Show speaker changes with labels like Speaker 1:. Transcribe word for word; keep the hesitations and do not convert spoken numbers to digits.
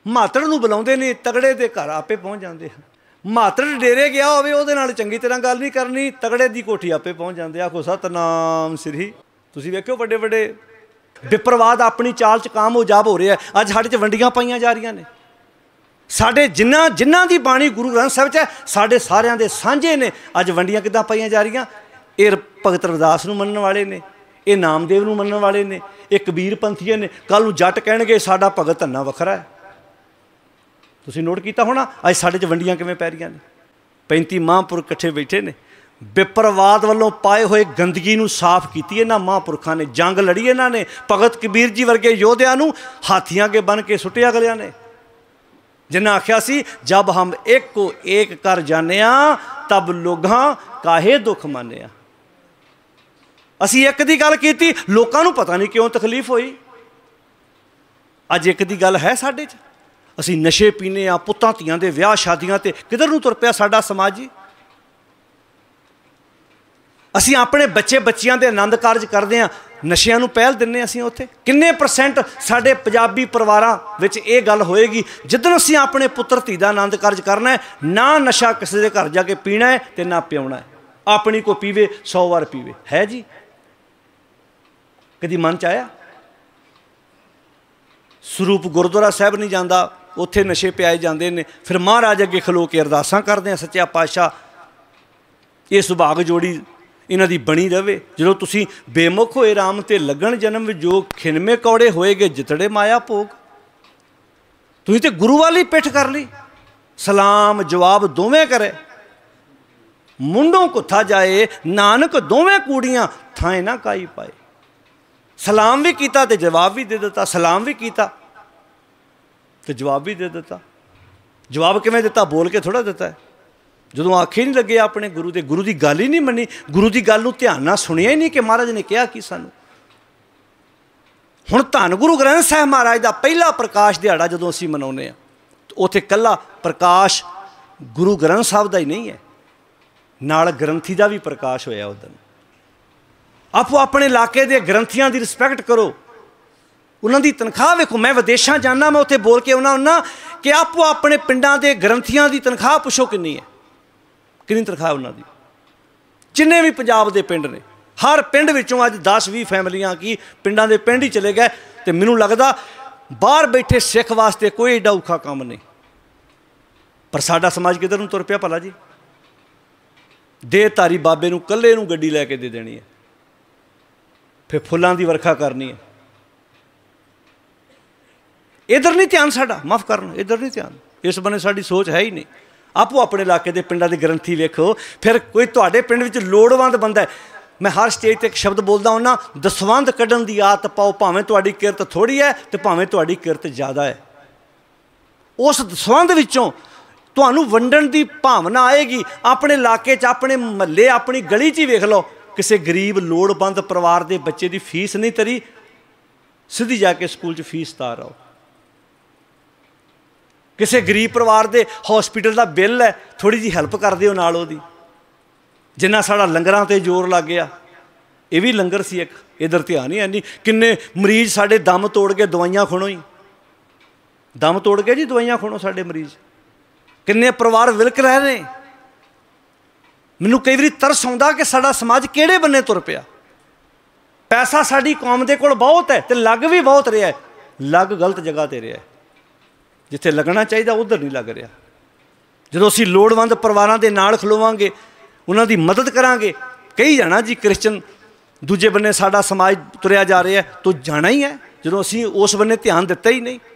Speaker 1: ਮਾਤੜ ਨੂੰ ਬੁਲਾਉਂਦੇ ਨੇ, ਤਗੜੇ ਦੇ ਘਰ ਆਪੇ ਪਹੁੰਚ ਜਾਂਦੇ ਹਨ। ਮਾਤੜ ਡੇਰੇ ਗਿਆ ਹੋਵੇ ਉਹਦੇ ਨਾਲ ਚੰਗੀ ਤਰ੍ਹਾਂ ਗੱਲ ਨਹੀਂ ਕਰਨੀ, ਤਗੜੇ ਦੀ ਕੋਠੀ ਆਪੇ ਪਹੁੰਚ ਜਾਂਦੇ। ਆਖੋ ਸਤਨਾਮ ਸ੍ਰੀ। ਤੁਸੀਂ ਵੇਖਿਓ ਵੱਡੇ ਵੱਡੇ ਵਿਪਰਵਾਦ ਆਪਣੀ ਚਾਲ 'ਚ ਕਾਮਯਾਬ ਹੋ ਰਿਹਾ। ਅੱਜ ਸਾਡੇ 'ਚ ਵੰਡੀਆਂ ਪਾਈਆਂ ਜਾ ਰਹੀਆਂ ਨੇ। ਸਾਡੇ ਜਿਨ੍ਹਾਂ ਜਿਨ੍ਹਾਂ ਦੀ ਬਾਣੀ ਗੁਰੂ ਗ੍ਰੰਥ ਸਾਹਿਬ 'ਚ ਹੈ ਸਾਡੇ ਸਾਰਿਆਂ ਦੇ ਸਾਂਝੇ ਨੇ। ਅੱਜ ਵੰਡੀਆਂ ਕਿੱਦਾਂ ਪਾਈਆਂ ਜਾ ਰਹੀਆਂ? ਇਹ ਭਗਤ ਰਵਿਦਾਸ ਨੂੰ ਮੰਨਣ ਵਾਲੇ ਨੇ, ਇਹ ਨਾਮਦੇਵ ਨੂੰ ਮੰਨਣ ਵਾਲੇ ਨੇ, ਇਹ ਕਬੀਰ ਪੰਥੀਏ ਨੇ। ਕੱਲ੍ਹ ਨੂੰ ਜੱਟ ਕਹਿਣਗੇ ਸਾਡਾ ਭਗਤ ਧੰਨਾ ਵੱਖਰਾ ਹੈ। ਤੁਸੀਂ ਨੋਟ ਕੀਤਾ ਹੋਣਾ ਅੱਜ ਸਾਡੇ 'ਚ ਵੰਡੀਆਂ ਕਿਵੇਂ ਪੈ ਰਹੀਆਂ ਨੇ। ਪੈਂਤੀ ਮਹਾਂਪੁਰਖ ਇਕੱਠੇ ਬੈਠੇ ਨੇ। ਵਿਪਰਵਾਦ ਵੱਲੋਂ ਪਾਏ ਹੋਏ ਗੰਦਗੀ ਨੂੰ ਸਾਫ਼ ਕੀਤੀ ਇਹਨਾਂ ਮਹਾਂਪੁਰਖਾਂ ਨੇ। ਜੰਗ ਲੜੀ ਇਹਨਾਂ ਨੇ। ਭਗਤ ਕਬੀਰ ਜੀ ਵਰਗੇ ਯੋਧਿਆਂ ਨੂੰ ਹਾਥੀਆਂ ਅੱਗੇ ਬੰਨ੍ਹ ਕੇ ਸੁੱਟਿਆ ਅਗਲਿਆਂ ਨੇ। ਜਿਨ੍ਹਾਂ ਆਖਿਆ ਸੀ ਜਬ ਹਮ ਇੱਕ ਕੋ ਏਕ ਕਰ ਜਾਣਿਆ ਤਬ ਲੋਗਾਂ ਕਾਹੇ ਦੁੱਖ ਮਾਨਿਆ। ਅਸੀਂ ਇੱਕ ਦੀ ਗੱਲ ਕੀਤੀ, ਲੋਕਾਂ ਨੂੰ ਪਤਾ ਨਹੀਂ ਕਿਉਂ ਤਕਲੀਫ ਹੋਈ। ਅੱਜ ਇੱਕ ਦੀ ਗੱਲ ਹੈ ਸਾਡੇ 'ਚ। ਅਸੀਂ ਨਸ਼ੇ ਪੀਂਦੇ ਹਾਂ, ਪੁੱਤਾਂ ਧੀਆਂ ਦੇ ਵਿਆਹ ਸ਼ਾਦੀਆਂ 'ਤੇ ਕਿੱਧਰ ਨੂੰ ਤੁਰ ਪਿਆ ਸਾਡਾ ਸਮਾਜ ਜੀ। ਅਸੀਂ ਆਪਣੇ ਬੱਚੇ ਬੱਚਿਆਂ ਦੇ ਆਨੰਦ ਕਾਰਜ ਕਰਦੇ ਹਾਂ, ਨਸ਼ਿਆਂ ਨੂੰ ਪਹਿਲ ਦਿੰਦੇ ਅਸੀਂ ਉੱਥੇ। ਕਿੰਨੇ ਪਰਸੈਂਟ ਸਾਡੇ ਪੰਜਾਬੀ ਪਰਿਵਾਰਾਂ ਵਿੱਚ ਇਹ ਗੱਲ ਹੋਏਗੀ ਜਿੱਦਣ ਅਸੀਂ ਆਪਣੇ ਪੁੱਤਰ ਧੀ ਦਾ ਆਨੰਦ ਕਾਰਜ ਕਰਨਾ ਹੈ, ਨਾ ਨਸ਼ਾ ਕਿਸੇ ਦੇ ਘਰ ਜਾ ਕੇ ਪੀਣਾ ਹੈ ਅਤੇ ਨਾ ਪਿਆਉਣਾ ਹੈ। ਆਪਣੀ ਕੋ ਪੀਵੇ ਸੌ ਵਾਰ ਪੀਵੇ। ਹੈ ਜੀ ਕਦੀ ਮਨ 'ਚ ਆਇਆ? ਸਰੂਪ ਗੁਰਦੁਆਰਾ ਸਾਹਿਬ ਨਹੀਂ ਜਾਂਦਾ, ਉੱਥੇ ਨਸ਼ੇ ਪਿਆਏ ਜਾਂਦੇ ਨੇ। ਫਿਰ ਮਹਾਰਾਜ ਅੱਗੇ ਖਲੋ ਕੇ ਅਰਦਾਸਾਂ ਕਰਦੇ ਹਾਂ, ਸੱਚਾ ਪਾਤਸ਼ਾਹ ਇਹ ਸੁਭਾਗ ਜੋੜੀ ਇਹਨਾਂ ਦੀ ਬਣੀ ਰਵੇ। ਜਦੋਂ ਤੁਸੀਂ ਬੇਮੁਖ ਹੋਏ ਰਾਮ ਤੇ ਲੱਗਣ ਜਨਮ ਵਿਜੋਗ, ਖਿਨਮੇ ਕੌੜੇ ਹੋਏਗੇ ਜਿਤੜੇ ਮਾਇਆ ਭੋਗ। ਤੁਸੀਂ ਤੇ ਗੁਰੂ ਵਾਲੀ ਪਿੱਠ ਕਰ ਲਈ। ਸਲਾਮ ਜਵਾਬ ਦੋਵੇਂ ਕਰੇ, ਮੁੰਡੋਂ ਕੁੱਥਾ ਜਾਏ ਨਾਨਕ ਦੋਵੇਂ ਕੂੜੀਆਂ ਥਾਂ ਨਾ ਕਾਈ ਪਾਏ। ਸਲਾਮ ਵੀ ਕੀਤਾ ਤੇ ਜਵਾਬ ਵੀ ਦੇ ਦਿੱਤਾ, ਸਲਾਮ ਵੀ ਕੀਤਾ ਤੇ ਜਵਾਬ ਵੀ ਦੇ ਦਿੱਤਾ। ਜਵਾਬ ਕਿਵੇਂ ਦਿੱਤਾ? ਬੋਲ ਕੇ ਥੋੜ੍ਹਾ ਦਿੱਤਾ ਹੈ। ਜਦੋਂ ਆਖੇ ਨਹੀਂ ਲੱਗੇ ਆਪਣੇ ਗੁਰੂ ਦੇ, ਗੁਰੂ ਦੀ ਗੱਲ ਹੀ ਨਹੀਂ ਮੰਨੀ, ਗੁਰੂ ਦੀ ਗੱਲ ਨੂੰ ਧਿਆਨ ਨਾਲ ਸੁਣਿਆ ਹੀ ਨਹੀਂ ਕਿ ਮਹਾਰਾਜ ਨੇ ਕਿਹਾ ਕੀ ਸਾਨੂੰ। ਹੁਣ ਧੰਨ ਗੁਰੂ ਗ੍ਰੰਥ ਸਾਹਿਬ ਮਹਾਰਾਜ ਦਾ ਪਹਿਲਾ ਪ੍ਰਕਾਸ਼ ਦਿਹਾੜਾ ਜਦੋਂ ਅਸੀਂ ਮਨਾਉਂਦੇ ਹਾਂ, ਉੱਥੇ ਇਕੱਲਾ ਪ੍ਰਕਾਸ਼ ਗੁਰੂ ਗ੍ਰੰਥ ਸਾਹਿਬ ਦਾ ਹੀ ਨਹੀਂ ਹੈ, ਨਾਲ ਗ੍ਰੰਥੀ ਦਾ ਵੀ ਪ੍ਰਕਾਸ਼ ਹੋਇਆ ਉਸ ਦਿਨ। ਆਪੋ ਆਪਣੇ ਇਲਾਕੇ ਦੇ ਗ੍ਰੰਥੀਆਂ ਦੀ ਰਿਸਪੈਕਟ ਕਰੋ, ਉਹਨਾਂ ਦੀ ਤਨਖਾਹ ਵੇਖੋ। ਮੈਂ ਵਿਦੇਸ਼ਾਂ ਜਾਂਦਾ, ਮੈਂ ਉੱਥੇ ਬੋਲ ਕੇ ਆਉਣਾ ਹੁੰਦਾ ਕਿ ਆਪੋ ਆਪਣੇ ਪਿੰਡਾਂ ਦੇ ਗ੍ਰੰਥੀਆਂ ਦੀ ਤਨਖਾਹ ਪੁੱਛੋ ਕਿੰਨੀ ਹੈ, ਕਿੰਨੀ ਤਨਖਾਹ ਉਹਨਾਂ ਦੀ। ਜਿੰਨੇ ਵੀ ਪੰਜਾਬ ਦੇ ਪਿੰਡ ਨੇ, ਹਰ ਪਿੰਡ ਵਿੱਚੋਂ ਅੱਜ ਦਸ ਵੀਹ ਫੈਮਲੀਆਂ ਕੀ ਪਿੰਡਾਂ ਦੇ ਪਿੰਡ ਹੀ ਚਲੇ ਗਏ। ਅਤੇ ਮੈਨੂੰ ਲੱਗਦਾ ਬਾਹਰ ਬੈਠੇ ਸਿੱਖ ਵਾਸਤੇ ਕੋਈ ਏਡਾ ਔਖਾ ਕੰਮ ਨਹੀਂ। ਪਰ ਸਾਡਾ ਸਮਾਜ ਕਿੱਧਰ ਨੂੰ ਤੁਰ ਪਿਆ ਭਲਾ ਜੀ? ਦੇਹਧਾਰੀ ਬਾਬੇ ਨੂੰ ਇਕੱਲੇ ਨੂੰ ਗੱਡੀ ਲੈ ਕੇ ਦੇ ਦੇਣੀ ਹੈ, ਫਿਰ ਫੁੱਲਾਂ ਦੀ ਵਰਖਾ ਕਰਨੀ ਹੈ। ਇੱਧਰ ਨਹੀਂ ਧਿਆਨ ਸਾਡਾ, ਮਾਫ਼ ਕਰਨ, ਇੱਧਰ ਨਹੀਂ ਧਿਆਨ। ਇਸ ਬੰਨੇ ਸਾਡੀ ਸੋਚ ਹੈ ਹੀ ਨਹੀਂ। ਆਪੋ ਆਪਣੇ ਇਲਾਕੇ ਦੇ ਪਿੰਡਾਂ ਦੇ ਗ੍ਰੰਥੀ ਵੇਖੋ। ਫਿਰ ਕੋਈ ਤੁਹਾਡੇ ਪਿੰਡ ਵਿੱਚ ਲੋੜਵੰਦ ਬੰਦਾ ਹੈ, ਮੈਂ ਹਰ ਸਟੇਜ 'ਤੇ ਇੱਕ ਸ਼ਬਦ ਬੋਲਦਾ ਹੁੰਦਾ, ਦਸਵੰਧ ਕੱਢਣ ਦੀ ਆਦਤ ਪਾਓ। ਭਾਵੇਂ ਤੁਹਾਡੀ ਕਿਰਤ ਥੋੜ੍ਹੀ ਹੈ ਅਤੇ ਭਾਵੇਂ ਤੁਹਾਡੀ ਕਿਰਤ ਜ਼ਿਆਦਾ ਹੈ, ਉਸ ਦਸਵੰਧ ਵਿੱਚੋਂ ਤੁਹਾਨੂੰ ਵੰਡਣ ਦੀ ਭਾਵਨਾ ਆਏਗੀ। ਆਪਣੇ ਇਲਾਕੇ 'ਚ, ਆਪਣੇ ਮਹੱਲੇ, ਆਪਣੀ ਗਲੀ 'ਚ ਹੀ ਵੇਖ ਲਓ, ਕਿਸੇ ਗਰੀਬ ਲੋੜਵੰਦ ਪਰਿਵਾਰ ਦੇ ਬੱਚੇ ਦੀ ਫੀਸ ਨਹੀਂ ਤਰੀ, ਸਿੱਧੀ ਜਾ ਕੇ ਸਕੂਲ 'ਚ ਫੀਸ ਤਾਰ ਆਓ। ਕਿਸੇ ਗਰੀਬ ਪਰਿਵਾਰ ਦੇ ਹੌਸਪੀਟਲ ਦਾ ਬਿੱਲ ਹੈ, ਥੋੜ੍ਹੀ ਜਿਹੀ ਹੈਲਪ ਕਰ ਦਿਓ ਨਾਲ ਉਹਦੀ। ਜਿੰਨਾ ਸਾਡਾ ਲੰਗਰਾਂ 'ਤੇ ਜ਼ੋਰ ਲੱਗ ਗਿਆ, ਇਹ ਵੀ ਲੰਗਰ ਸੀ ਇੱਕ, ਇੱਧਰ ਧਿਆਨ ਹੀ ਹੈ ਨਹੀਂ। ਕਿੰਨੇ ਮਰੀਜ਼ ਸਾਡੇ ਦਮ ਤੋੜ ਕੇ ਦਵਾਈਆਂ ਖੁਣੋ ਹੀ, ਦਮ ਤੋੜ ਕੇ ਜੀ ਦਵਾਈਆਂ ਖੁਣੋ ਸਾਡੇ ਮਰੀਜ਼। ਕਿੰਨੇ ਪਰਿਵਾਰ ਵਿਲਕ ਰਹੇ ਨੇ। ਮੈਨੂੰ ਕਈ ਵਾਰੀ ਤਰਸ ਆਉਂਦਾ ਕਿ ਸਾਡਾ ਸਮਾਜ ਕਿਹੜੇ ਬੰਨੇ ਤੁਰ ਪਿਆ। ਪੈਸਾ ਸਾਡੀ ਕੌਮ ਦੇ ਕੋਲ ਬਹੁਤ ਹੈ ਅਤੇ ਲੱਗ ਵੀ ਬਹੁਤ ਰਿਹਾ ਹੈ, ਲੱਗ ਗਲਤ ਜਗ੍ਹਾ 'ਤੇ ਰਿਹਾ। ਜਿੱਥੇ ਲੱਗਣਾ ਚਾਹੀਦਾ ਉੱਧਰ ਨਹੀਂ ਲੱਗ ਰਿਹਾ। ਜਦੋਂ ਅਸੀਂ ਲੋੜਵੰਦ ਪਰਿਵਾਰਾਂ ਦੇ ਨਾਲ ਖਲੋਵਾਂਗੇ, ਉਹਨਾਂ ਦੀ ਮਦਦ ਕਰਾਂਗੇ, ਕਹੀ ਜਾਣਾ ਜੀ ਕ੍ਰਿਸਚਨ ਦੂਜੇ ਬੰਨੇ ਸਾਡਾ ਸਮਾਜ ਤੁਰਿਆ ਜਾ ਰਿਹਾ, ਤਾਂ ਜਾਣਾ ਹੀ ਹੈ ਜਦੋਂ ਅਸੀਂ ਉਸ ਬੰਨੇ ਧਿਆਨ ਦਿੱਤਾ ਹੀ ਨਹੀਂ।